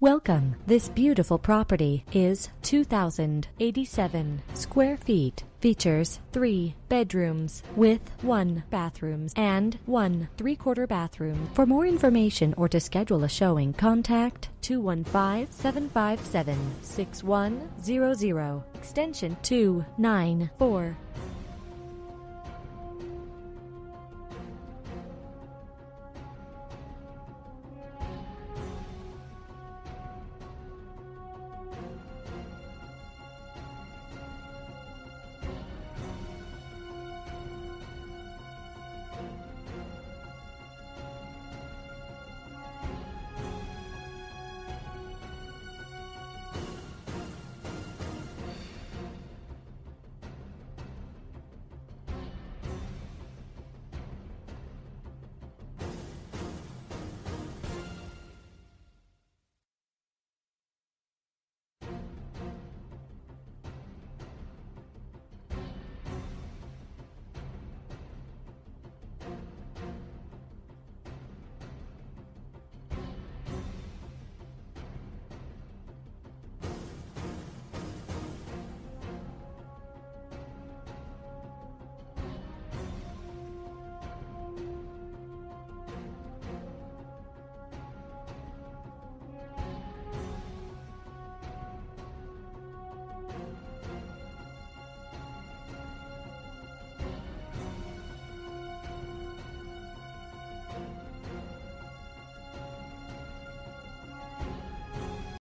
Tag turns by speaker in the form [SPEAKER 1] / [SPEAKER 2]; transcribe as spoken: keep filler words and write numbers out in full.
[SPEAKER 1] Welcome. This beautiful property is two thousand eighty-seven square feet. Features three bedrooms with one bathroom and one three-quarter bathroom. For more information or to schedule a showing, contact two one five, seven five seven, six one zero zero, extension two nine four.